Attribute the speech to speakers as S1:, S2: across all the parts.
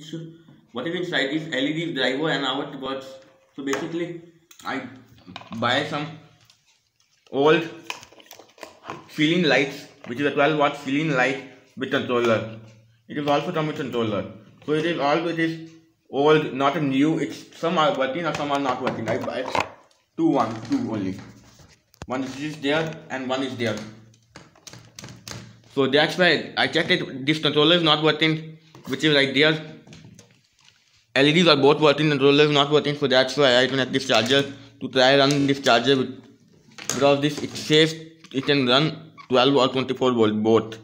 S1: what is inside this LED driver and how it works. So basically, I buy some old ceiling lights, which is a 12-watt ceiling light with controller. It is also come with controller. So it is all it is old, not a new. It's some are working or some are not working. I buy two only. One is there and one is there. So that's why I checked it. This controller is not working, which is right there. LEDs are both working, controller is not working. So that's why I connect this charger to try run this charger because this it says it can run 12 or 24 volt both.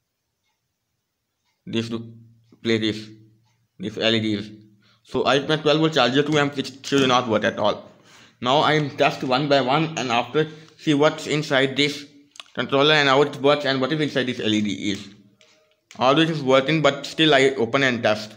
S1: This to play this LEDs. So I connect 12 volt charger to amp, which should not work at all. Now I am test one by one and after see what's inside this controller and how it works and what is inside this LED is. All this is working, but still I open and test.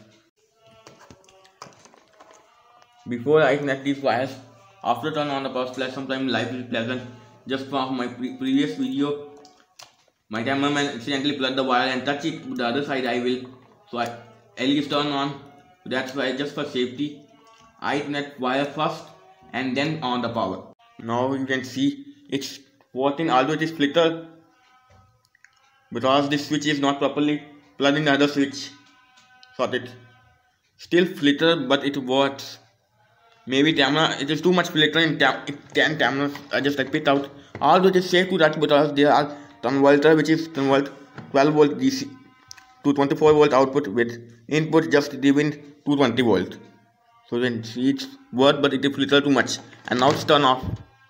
S1: Before I connect these wires, after turn on the power supply, sometimes life is pleasant. Just from my previous video, my cameraman accidentally plugged the wire and touch it with the other side. I will. So LEDs turn on. That's why just for safety, I connect wire first and then on the power. Now you can see it's working, although it is flicker because this switch is not properly plugged in the other switch. Sorted. Still flicker, but it works. Maybe camera, it is too much flickering. It can cameras just like pit out. Although it is safe to touch because there are converter which is convert 12 volt DC to 24 volt output with input just giving 220 volt. So then see it's work, but it is flicker too much. And now it's turn off.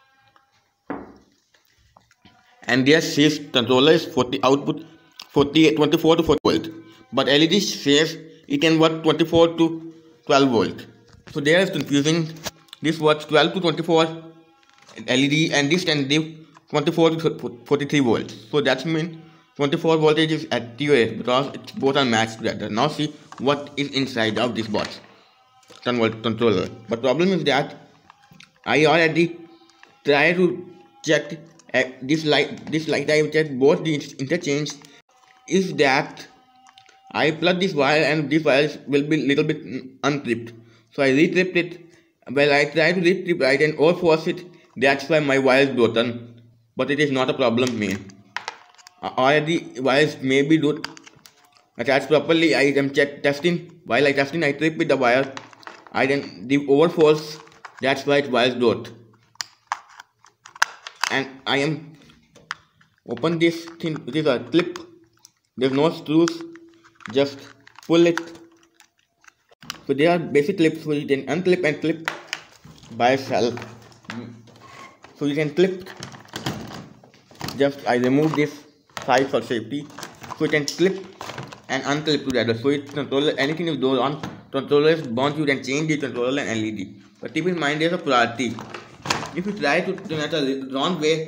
S1: And there says controller is 40 output 24 to 40 volt, but LED says it can work 24 to 12 volt. So there is confusing. This works 12 to 24 LED and this can give 24 to 43 volts. So that means 24 voltage is accurate because it's both are matched together. Now see what is inside of this box controller. But problem is that I already try to check this light I checked both the interchange is that I plug this wire and this wire will be little bit unclipped. So I re-tripped it. Well, I try to re-trip right and overforce it. That's why my wire is broken. But it is not a problem, man. Already wires may be not attached properly. I am testing. While I testing, I trip with the wire. I then the overforce. That's why it wires broke. And I am open this thing. It is a clip. There's no screws. Just pull it. So there are basic clips, so you can unclip and clip by itself. So you can clip. Just I remove this side for safety. So you can clip and unclip together. So it controller anything is goes on. Controller is bound, you can change the controller and LED. But keep in mind there's a priority. If you try to connect a round way,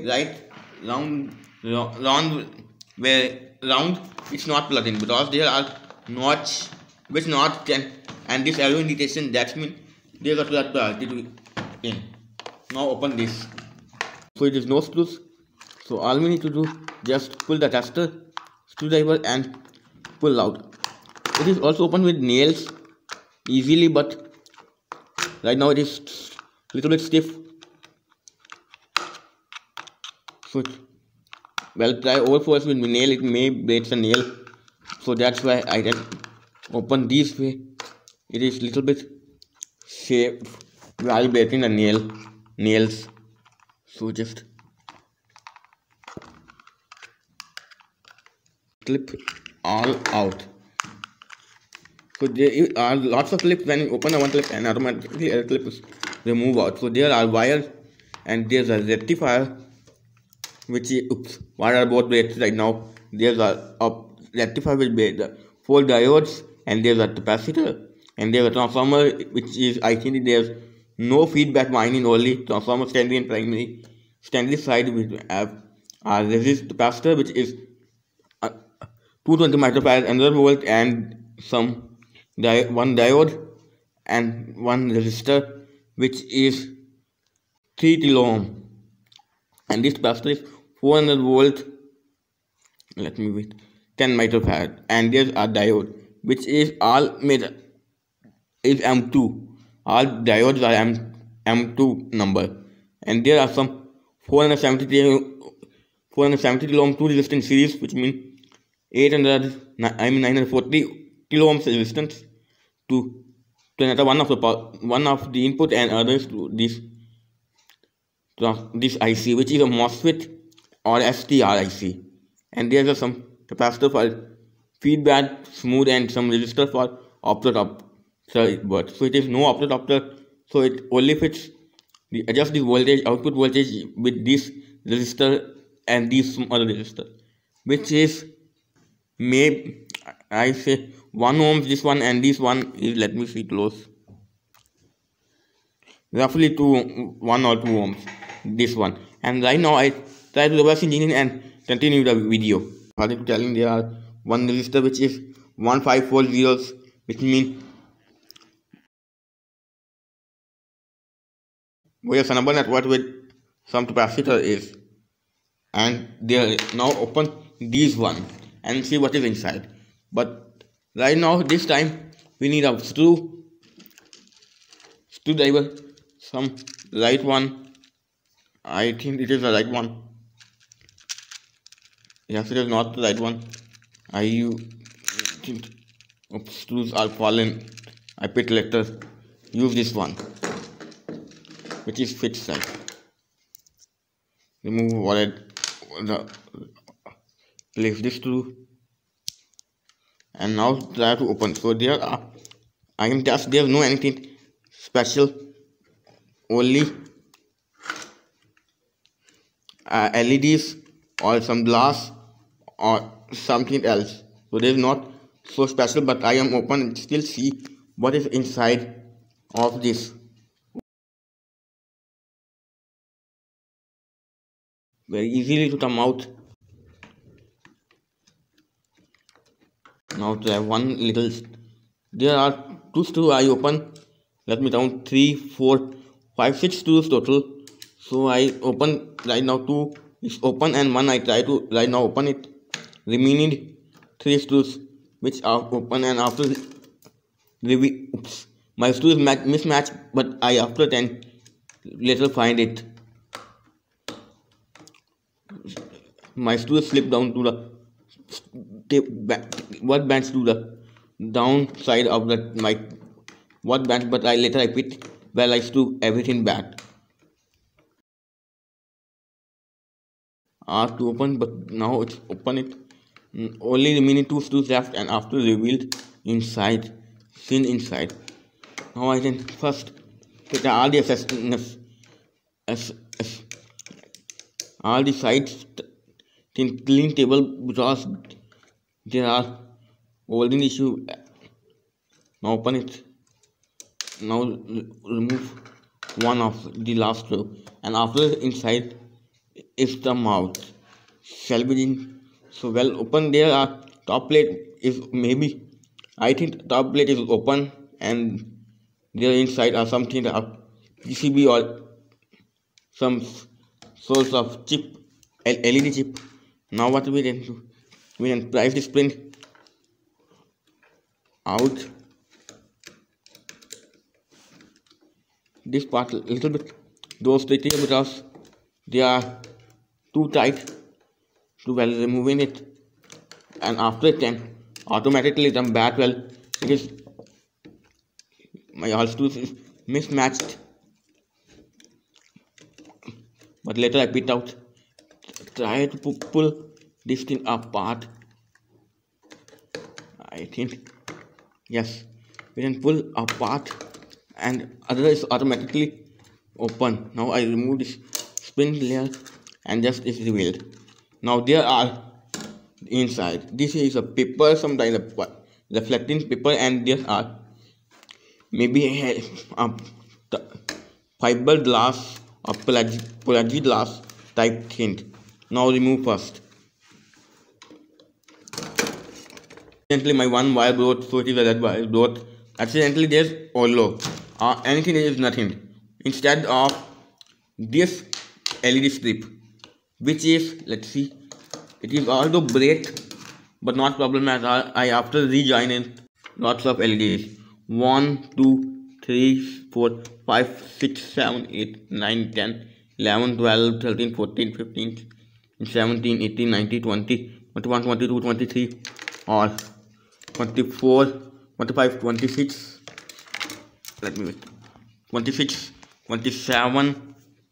S1: round, it's not plugged in because there are notch which not can. And this arrow indication, that means there is a priority to in. Now open this. So it is no screws. So all we need to do just pull the tester, screwdriver and pull out. It is also open with nails easily, but right now it is little bit stiff. So well, try overforce with nail, it may break the nail. So that's why I just open this way. It is little bit safe while breaking the nails. So just clip all out. So there are lots of clips. When you open one clip and automatically other clips remove out. So there are wires and there's a rectifier which is wire are both breaks right now. There's a rectifier with the 4 diodes and there's a capacitor. And there's a transformer which is, I think there's no feedback winding, only transformer secondary and primary. Secondary side we have a resist capacitor which is 220 microfarad, another volt and some one diode and one resistor which is 3 kilo ohm. And this capacitor is 400 volt, let me wait, 10 microfarad, and there's a diode which is all made is M2. All diodes are M2 number, and there are some 470 kilo ohm two resistance series, which means 940 kilo ohms resistance to another one of the input and others to this IC, which is a MOSFET or STR IC, and there's some capacitor for feedback smooth and some resistor for optodopter. But so it is no optodopter, so it only fits adjust the voltage, output voltage, with this resistor and this other resistor, which is maybe I say 1 ohms this one, and this one is, let me see close, roughly 1 or 2 ohms this one. And right now I try to reverse engineer and continue the video. According to telling, there are one resistor which is 1540, which means where Sanabal network with some capacitor is, and they are now open these one and see what is inside. But right now this time we need a screwdriver, some right one. I think it is the right one. Yes, it is not the right one. Think screws are fallen. I picked later. Use this one, which is fit side. Remove wallet. Place this screw, and now try to open. So there are, I am just, there's no anything special, only LEDs or some glass or something else. So there's not so special, but I am open and still see what is inside of this. Very easily to come out. Now to have one little, there are 2 screws I open. Let me count 3, 4, 5, 6 screws total. So I open right now 2 is open, and 1 I try to right now open it. Remaining 3 screws which are open, and after my screw is mismatched, but I after 10 later find it. My screw slipped down to the workbench, to the down side of my workbench, but later I picked well, I screw everything back. I have to open, but now it's open it. Only remaining 2 screws left, and after revealed inside, seen inside. Now I can first take all the all the sides in clean table, because there are holding issue. Now open it. Now remove one of the last screw, and after inside is the mouth salvaging. So well open. There are top plate is maybe, I think top plate is open, and there inside are something that are PCB or some source of chip, LED chip. Now what we can do, we can pry this print out, this part a little bit, those tricky, because they are too tight to well removing it, and after it can automatically come back. Well, it is my all screws is mismatched, but later I picked out. Try to pull this thing apart. I think yes, we can pull apart, and other is automatically open. Now I remove this spring layer, and just is revealed. Now there are inside, this is a paper, sometimes a reflecting paper, and there are maybe a fiber glass or pelagic glass type thing. Now remove first. Accidentally my one wire broke, so it is a red wire broke. Accidentally there's hollow. Anything is nothing. Instead of this LED strip, which is, let's see, it is also break, but not problem, as I after rejoining lots of LEDs. 1, 2, 3, 4, 5, 6, 7, 8, 9, 10, 11, 12, 13, 14, 15, 17, 18, 19, 20, 21, 22, 23, or 24, 25, 26. Let me wait. 26, 27,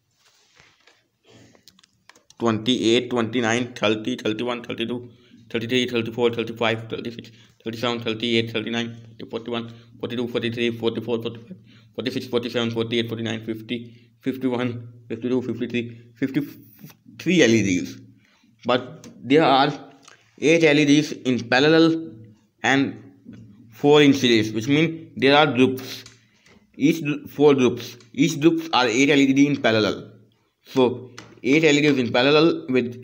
S1: 28, 29, 30, 31, 32, 33, 34, 35, 36, 37, 38, 39, 41, 42, 43, 44, 45, 46, 47, 48, 49, 50, 51, 52, 53, 53 LEDs. But there are 8 LEDs in parallel and 4 in series, which means there are groups. Each 4 groups. Each groups are 8 LED in parallel. So 8 LEDs in parallel with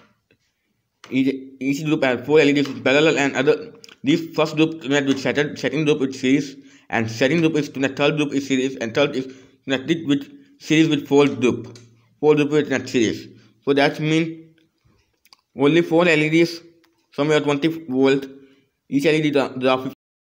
S1: each group has 4 LEDs in parallel, and other this first group connect with second group with series, and second group is connect third group is series, and third is connected with series with fourth group with connect series. So that means only 4 LEDs, somewhere 20 volt. Each LED draw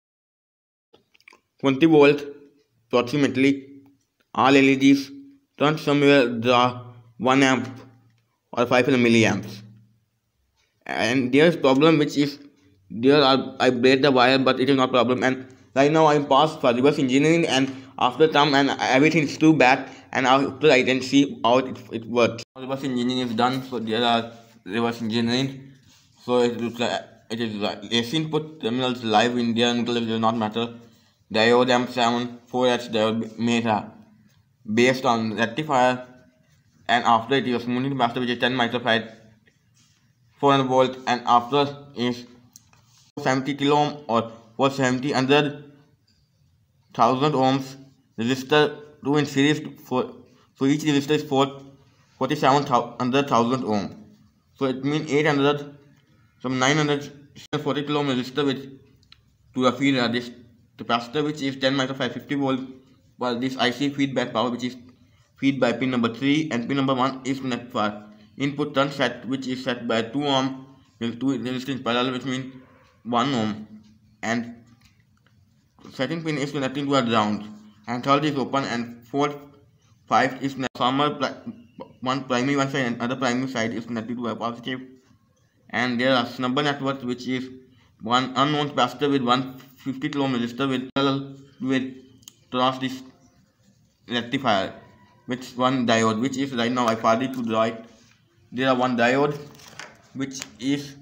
S1: 20 volt approximately. All LEDs turn somewhere draw 1 amp or 500 milliamps. And there's problem which is there are I break the wire, but it is not problem. And right now I'm passed for reverse engineering, and after time and everything is too bad, and after I can see how it works. Reverse engineering is done, so there are reverse engineering. So it is AC input terminals live in their neutral does not matter. Diode M7 4H diode made based on rectifier, and after it is smoothing capacitor which is 10 microfarad 400 volt, and after is 470 kilo ohm or 470 under 1000 ohms resistor 2 in series for, so each resistor is 47 under 1000 ohm. So it means 800 some 940 kilo ohm resistor with to a feed this capacitor which is 10 microfarad 50 volt, while this IC feedback power which is feed by pin number 3, and pin number 1 is connected for input turn set which is set by 2 ohm with 2 resistance parallel, which means 1 ohm, and second pin is connecting to a ground, and third is open, and fourth 5 is transformer one primary one side and other primary side is connected to a positive, and there are snubber networks which is one unknown capacitor with 150 kilo ohm resistor with parallel with cross this rectifier with one diode which is right now I forgot to draw it. There are one diode which is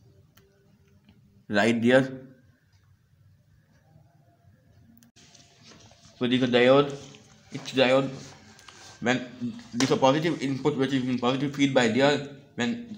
S1: right there. So this is a diode. Each diode, when this is a positive input which is in positive feed by there, when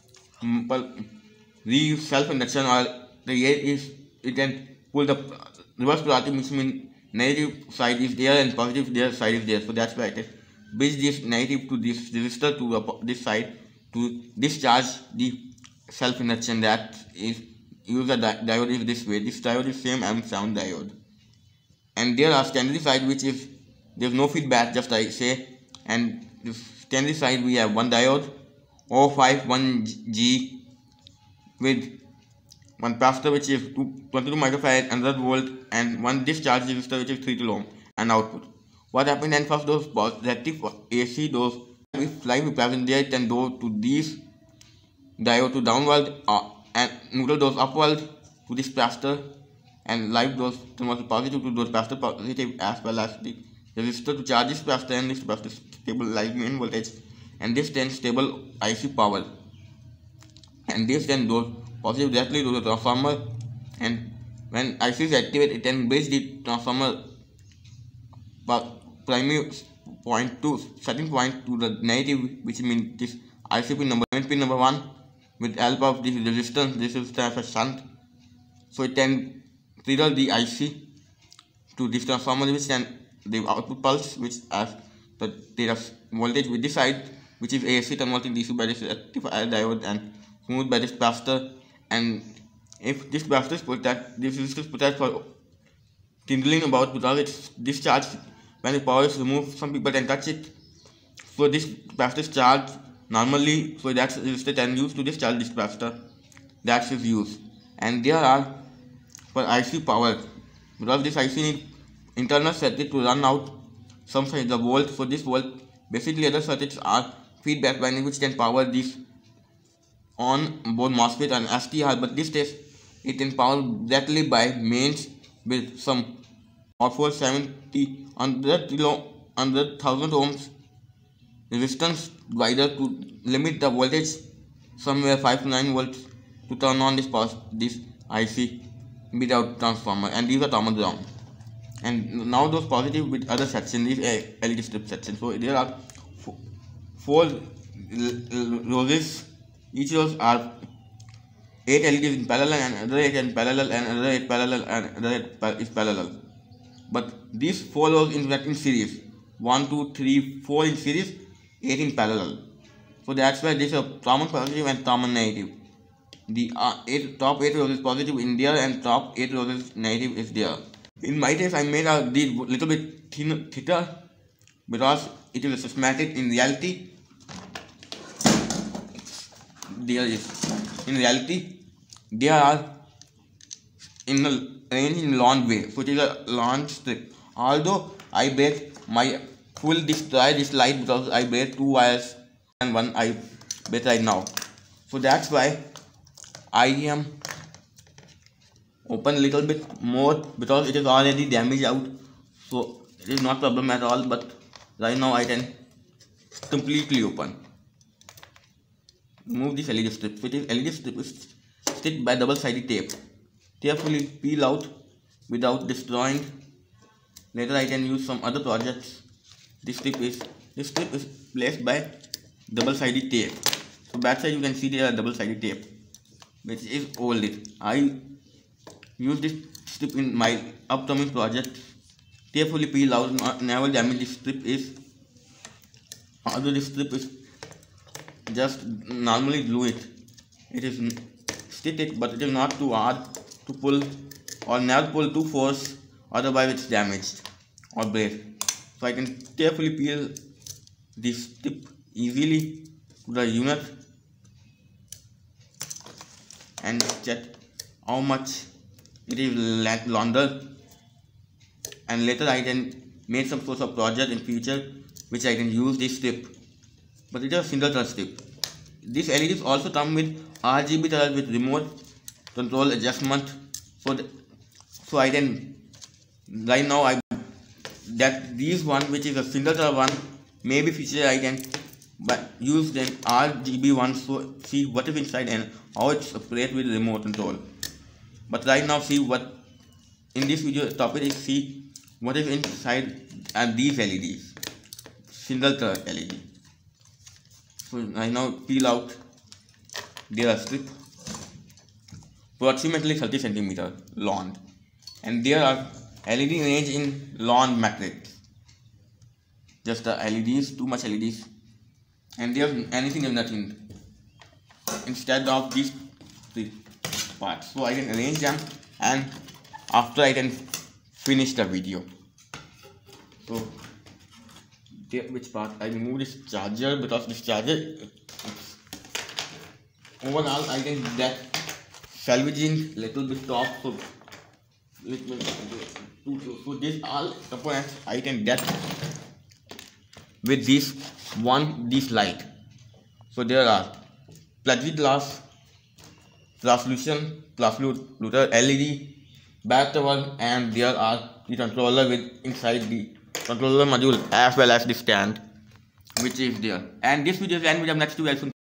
S1: we use self induction or the air is, it can pull the reverse polarity, which means negative side is there and positive there side is there. So that's why it is bridge this negative to this resistor to this side to discharge the self induction. That is use the diode is this way. This diode is same M7 diode, and there are secondary side which is there's no feedback, just I say, and the secondary side we have one diode O5 1G with one capacitor which is 22 microfarad, another volt, and one discharge resistor which is 3 kilo ohm, and output. What happened then? First those positive AC, those if live is present there, it can go to these diode to downward, and neutral those upward to this capacitor, and live those convert positive to those capacitor positive, as well as the resistor to charge this capacitor, and this capacitor stable live main voltage, and this then stable IC power, and this then goes positive directly to the transformer, and when IC is activated, it can bridge the transformer primary point to setting point to the negative, which means this IC pin number 1 with help of this resistance. This is a shunt, so it can trigger the IC to this transformer, which can the output pulse, which has the data voltage with this side, which is AC converting DC by this rectifier diode and smooth by this capacitor. And if this capacitor is protect, this resistance protect for tingling about because it's discharged when the power is removed. Some people can touch it, so this capacitor is charged normally, so that's resistor can use to discharge this capacitor. That's its use. And there are for IC power because this IC need internal circuit to run out some size the volt. For this volt, basically other circuits are feedback winding which can power this on both MOSFET and STR, but this test it can power directly by mains with some or 470 100,000 ohms resistance divider to limit the voltage somewhere 5 to 9 volts to turn on this IC without transformer, and these are common ground. And now those positive with other section, these LED strip section. So there are four roses. Each rows are 8 LEDs in parallel, and another 8 in parallel, and another 8 parallel, and another 8 is parallel. But these 4 rows interact in series. 1, 2, 3, 4 in series, 8 in parallel. So that's why this is a common positive and common negative. The top 8 rows is positive in there, and top 8 rows is negative is there. In my case, I made a little bit thicker because it is a systematic. In reality, there are in a range in long way, so it is a long strip. Although I break my full destroy this light because I break 2 wires and 1 I break right now. So that's why I am open a little bit more because it is already damaged out, so it is not problem at all. But right now I can completely open. Remove this LED strip. So this LED strip is stick by double-sided tape. Carefully peel out without destroying. Later I can use some other projects. This strip is placed by double-sided tape. So backside you can see there are double-sided tape, which is old. I use this strip in my upcoming project. Carefully peel out, never damage this strip. Although this strip is just normally glue it is stick it, but it is not too hard to pull or never pull too force, otherwise it's damaged or break. So I can carefully peel this strip easily to the unit and check how much it is longer, and later I can make some sort of project in future which I can use this strip. But it is a single color strip. These LEDs also come with RGB color with remote control adjustment. So I can right now these one which is a single color one, maybe future I can use the RGB one, so see what is inside and how it's operated with remote control. But right now see what in this video topic is see what is inside and these LEDs, single color LED. So I now peel out their strip approximately 30 cm long, and there are LED range in long matrix. Just the LEDs, too much LEDs, and there's anything and nothing instead of these 3 parts. So I can arrange them, and after I can finish the video. So which part I remove this charger because this charger overall I can get salvaging little bit top. So this all components I can get with this light. So there are plexiglass, translucent LED, back cover, and there are the controller with inside the controller module as well as the stand which is there. And this video is end with the next 2 very soon.